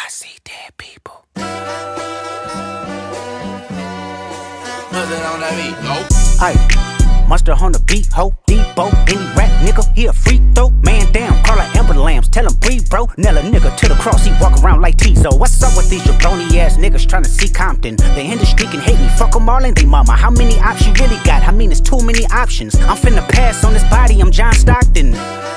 see dead people. What's that on that beat? Nope. Aye, Monster on the beat, ho, Debo, any rap nigga, he a free throw. Man down, call like Amber Lambs, tell him breathe, bro. Nella nigga to the cross, he walk around like Tizo. What's up with these jabroni ass niggas trying to see Compton? The industry can hate me, fuck them all and they mama. How many options you really got? I mean, it's too many options. I'm finna pass on this body, I'm John Stockton.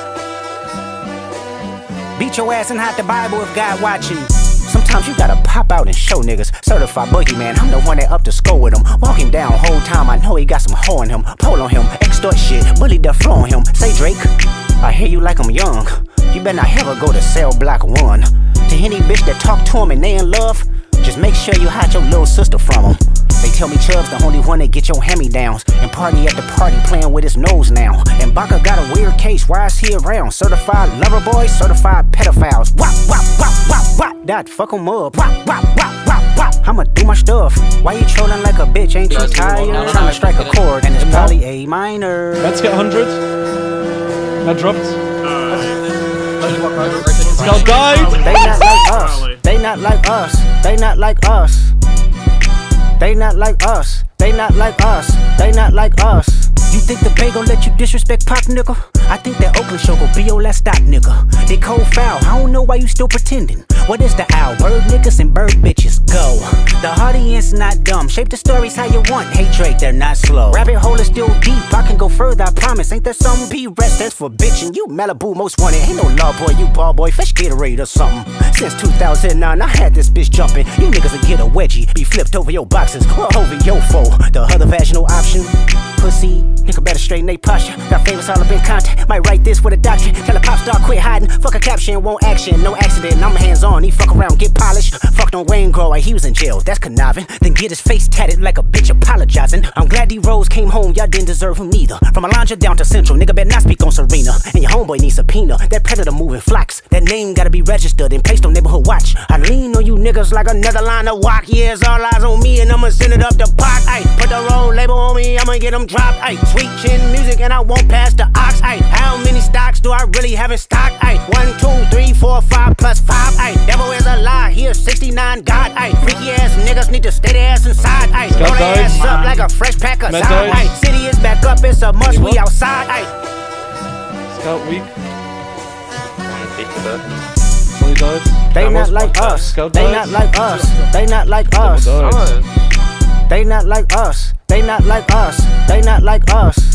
Beat your ass and hide the Bible if God watching. Sometimes you gotta pop out and show niggas. Certified boogeyman, I'm the one that up to score with him. Walk him down whole time, I know he got some hoe in him. Pole on him, extort shit, bully the flow on him. Say Drake, I hear you like I'm young. You better not ever go to cell block 1. To any bitch that talk to him and they in love, just make sure you hide your little sister from him. They tell me Chubb's the only one that get your hand-me-downs and party at the party playing with his nose now. And Baka got a weird case, why is he around? Certified lover boys, certified pedophiles. Wop, wop, wop, wop, wop. That fuck him up. Wop, wop, wop, wop, wop. I'ma do my stuff. Why you trolling like a bitch? Ain't you tired? Trying to strike a chord and it's probably A minor. Let's get 100. That dropped. Scout died. They not like us. They not like us. They not like us. They not like us, they not like us, they not like us. You think the Bay gon' let you disrespect Pop, nigga? I think that Oakland show gon' be your last stop, nigga. They cold foul, I don't know why you still pretending. What is the owl? Bird niggas and bird bitches, go. The audience not dumb, shape the stories how you want. Hey Drake, they're not slow. Rabbit hole is still deep, I can go further, I promise. Ain't there some P-rest that's for bitchin'? You Malibu most wanted, ain't no law boy, you ball boy, fetch Gatorade or something. Since 2009, I had this bitch jumping. You niggas will get a wedgie, be flipped over your boxes, or over your foe. The other vaginal option, pussy, nigga better straighten they posture. Got famous all up in contact, might write this with a doctrine. Tell a pop star quit hiding, fuck a caption, won't action. No accident, I'm hands on, he fuck around, get polished. Fucked on Wayne Grow, he was in jail, that's conniving. Then get his face tatted like a bitch apologizing. I'm glad D-Rose came home, y'all didn't deserve him neither. From Alondra down to Central, nigga better not speak on Serena. And your homeboy needs subpoena, that predator moving flocks. That name gotta be registered and placed on neighborhood watch. I lean on you niggas like another line of walk. Yeah, it's all eyes on me and I'ma send it up the pot. Ay, put the road label on me, I'ma get them dropped. Ay, sweet chin music and I won't pass the ox. Ay, how many stocks do I really have in stock? Ay, 1, 2, 3, 4, 5 plus 5. Ay, devil is a lie, here's 69 God. Ay, freaky ass niggas need to stay their ass inside. Ay, roll their ass up like a fresh pack of side. Ay, city is back up, it's a must, we outside. Ay, Scout weak. they not like us. They not like us. They not like us. They not like us. They not like us. They not like us.